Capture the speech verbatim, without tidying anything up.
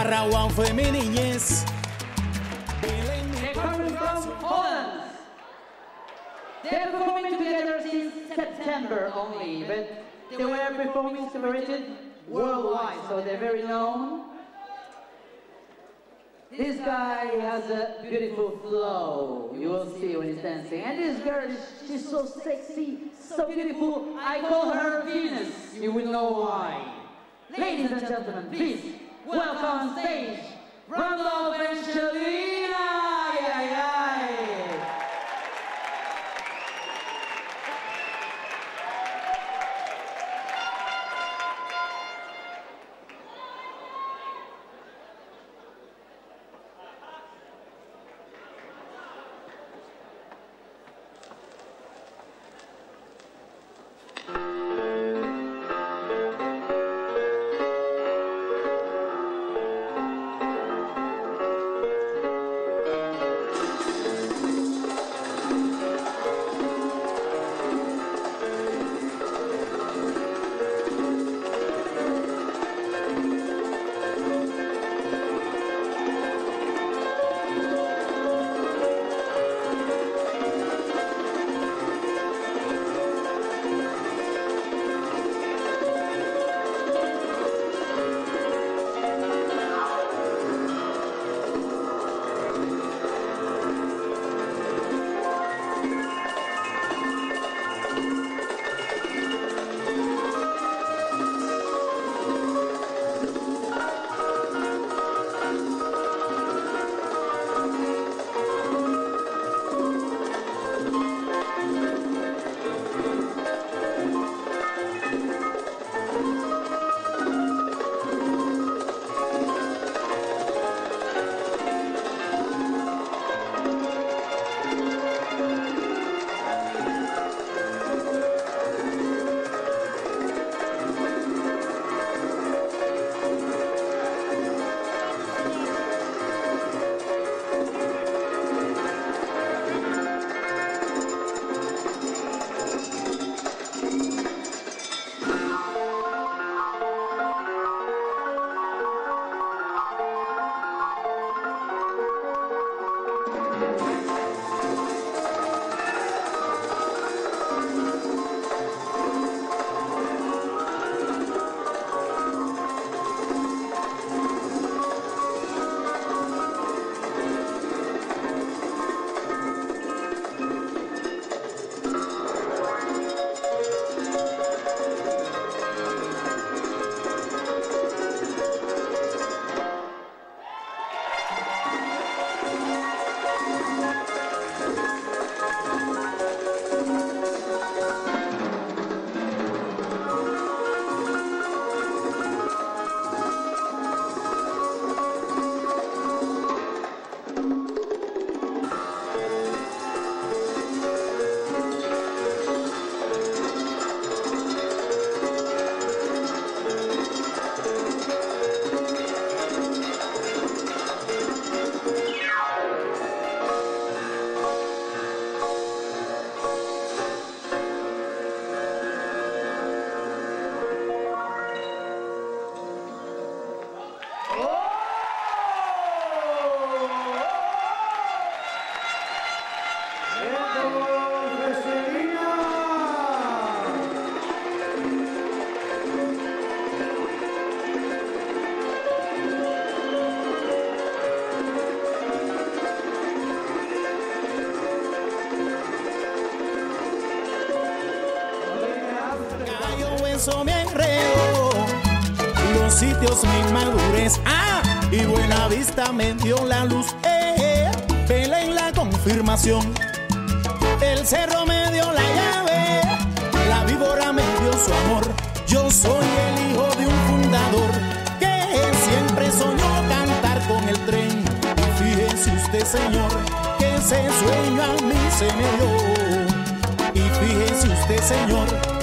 Barraguán fue mi niñez. They come from Holland. They're performing together since September only, but they were performing celebrated worldwide, so they're very known. This guy has a beautiful flow, you will see when he's dancing. And this girl, she's so sexy, so beautiful, I call her Venus. You will know why. Ladies and gentlemen, please, welcome on stage, Randolph and Shelina! Ay, ay, ay. Eso me enredó, los sitios mi madurez, ah, y Buena Vista me dio la luz, eh, Belén la confirmación, el cerro me dio la llave, la víbora me dio su amor, yo soy el hijo de un fundador, que siempre soñó cantar con el tren, y fíjese usted señor, que ese sueño a mí se me dio, y fíjese usted señor,